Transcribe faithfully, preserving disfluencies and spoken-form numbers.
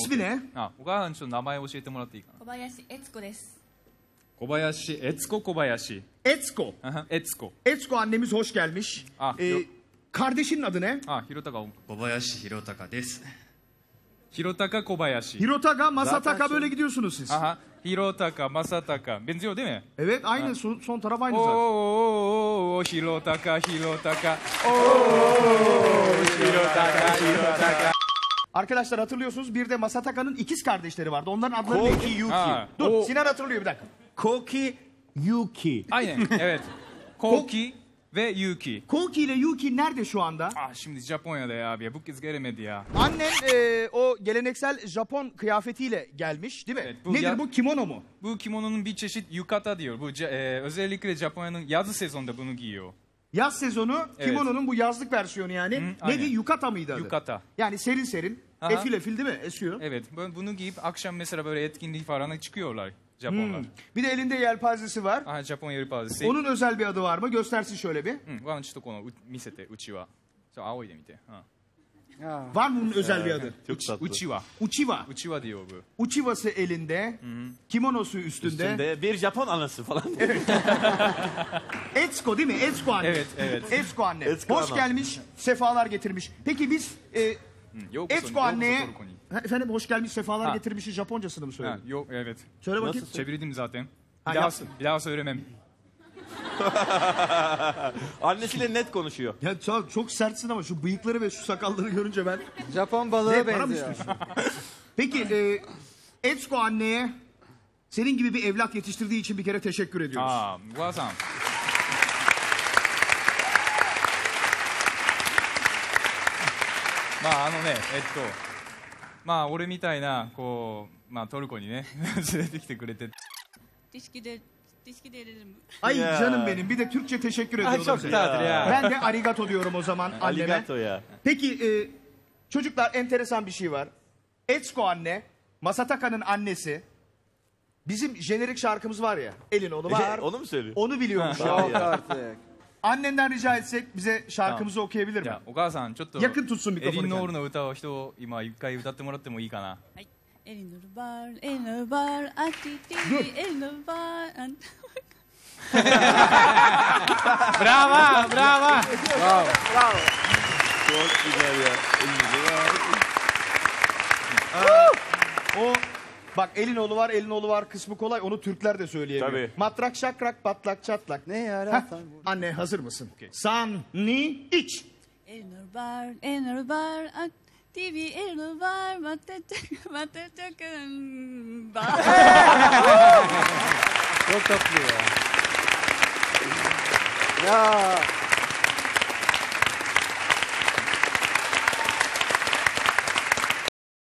İsmi ne? あ、お母さんちょっと名前教えてもらっていいかな。 小林悦子です。 小林、悦子小林。 Etsko. Aha, Etsko. Etsko annemiz hoş gelmiş. Ah, Ee, yok. kardeşinin adı ne? あ、Hirotaka。 小林弘隆です。 Hirotaka Kobayashi. Hirotaka, Masataka Zaten böyle şu- gidiyorsunuz siz. Aha, Hirotaka, Masataka. Benziyor değil mi? Evet aynı son, son taraf aynı Oo, zaten. oo, oo, Hirotaka, Hirotaka. Oo, Hirotaka, Hirotaka. Arkadaşlar hatırlıyorsunuz bir de Masataka'nın ikiz kardeşleri vardı. Onların adları Koki, neydi? Yuki. Ha, Dur o- Sinan hatırlıyor bir dakika. Koki, Yuki. Aynen, evet. Koki ve Yuki. Koki ile Yuki nerede şu anda? Ah, şimdi Japonya'da ya abi ya. Bu kız gelemedi ya. Annen e, o geleneksel Japon kıyafetiyle gelmiş değil mi? Evet, bu Nedir ya- bu? Kimono mu? Bu kimononun bir çeşit yukata diyor. Bu ca- e, özellikle Japonya'nın yazı sezonunda bunu giyiyor. Yaz sezonu Evet. kimono'nun bu yazlık versiyonu yani. Hı, Neydi? aynen. Yukata mıydı adı? Yukata. Yani serin serin. Aha. Efil efil değil mi? Esiyor. Evet, bu- bunu giyip akşam mesela böyle etkinlik falan çıkıyorlar Japonlar. Hmm. Bir de elinde yelpazesi var. Aha, Japon yeri pazarı. Onun özel bir adı var mı? Göstersin şöyle bir. うん、わちょっとこのう見せてうちは。ちょ仰いでみて。うん Var mı bunun özel bir adı? Çok tatlı. うちは。 Uchiwa. うちはで呼ぶ。 Uchivası elinde, kimonosu üstünde. Üstünde bir Japon anası falan. Etsko değil mi? Etsko anne. Evet, evet. Etsko anne. Etsko Hoş ana. gelmiş, sefalar getirmiş. Peki biz e, うん、ようこそ、 Etsko ようこそ anneye... トルコに。 Ha, efendim hoş gelmiş, sefalar Ha. getirmişi Japoncasını mı は söyledin? い、よ、evet. Söyle bakayım. Çevirdim zaten. Ha, Bir daha, yapsın. bir daha söylemem. Annesiyle net konuşuyor. Ya çok, çok sertsin ama şu bıyıkları ve şu sakalları görünce ben... Japon balığı Ne, bana mı benziyor. istiyorsun? Peki e, Etsko anneye senin gibi bir evlat yetiştirdiği için bir kere teşekkür ediyoruz. ああ、お母さん。まあ、あのね、えっと、まあ、俺みたいな、こう、まあ、トルコにね、連れてきてくれて。 Teşkide, teşkide ederim. Ay Ya. canım benim, bir de Türkçe teşekkür ediyorum. çok size. tatlı ya. Ben de arigato diyorum o zaman anneme. Aligato ya. Peki e, çocuklar enteresan bir şey var. Etsko anne, Masataka'nın annesi. Bizim jenerik şarkımız var ya. Elin onu var. Onu mu söylüyor? Onu biliyormuş. Yok ya. artık. Annenden rica etsek bize şarkımızı okuyabilir じ mi? ゃあ、お母さん、ちょっと、 Yakın tutsun エリ mikrofonu ン・ノー kendine. ルの歌を人、今、一回歌ってもらってもいいかな。 Ay. Elinur var, elinur var, atiti, elinur var. an- Bravo, bravo. Çok güzel ya. O bak elin oğlu var, elin oğlu var kısmı kolay. Onu Türkler de söyleyemiyor. Tabii. Matrak şakrak patlak çatlak. Ne ya? Heh, Rafa? anne hazır mısın? San, ni, iç. Elinur var, elinur var, atiti, elinur var, matetek, matetek, var. Çok tatlı ya. Ya